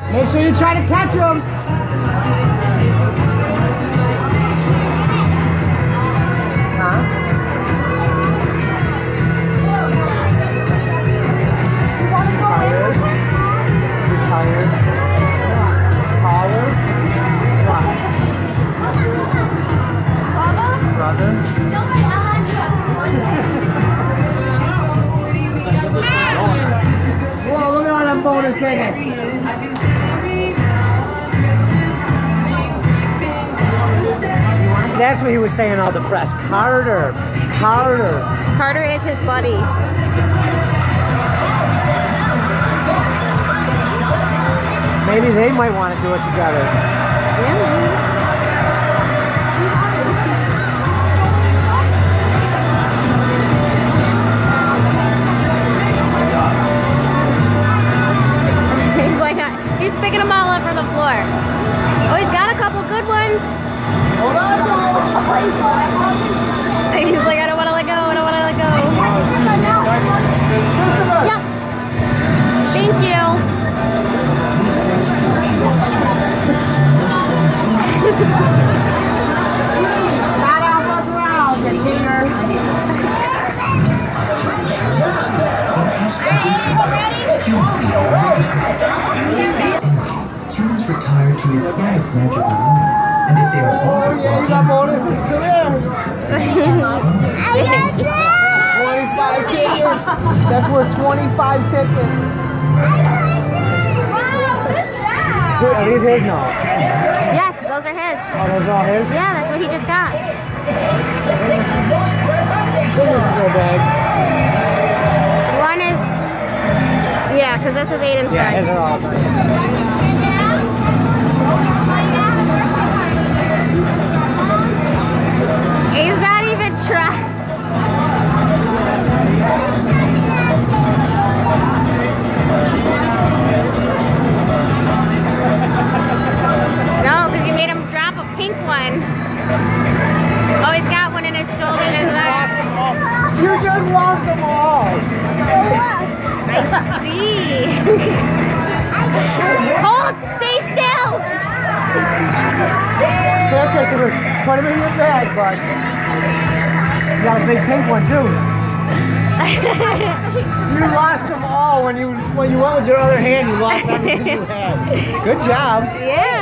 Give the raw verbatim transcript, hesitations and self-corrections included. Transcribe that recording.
Make sure you try to catch him. Huh? Tired. You're tired. Taller. Brother. Whoa, look at all them bonus tickets. That's what he was saying all the press. Carter. Carter. Carter is his buddy. Maybe they might want to do it together. Yeah. He's like, a, he's picking them all up from the floor. Oh, he's got a couple good ones. Hold on to him. He's like, I don't want to let go, I don't want to let go. Yep. Thank you. Not off the ground, you cheater. Humans retire to a private magical room, and if they are bothered Yeah, you got bonuses, come here. twenty-five tickets. That's worth twenty-five tickets. Are these his? No. Yes, those are his. Oh, those are all his? Yeah, that's what he just got. This is their bag. One is, yeah, because this is Aiden's Yeah, bag. his are all mine. He's not even trying. No, because you made him drop a pink one. Oh, he's got one in his shoulder and his eye. You just lost them all. I see. Hold, stay still. There, Christopher, put them in your bag, bud. You got a big pink one too. You lost them all when you when you went with your other hand. You lost everything you had. Good job. Yeah.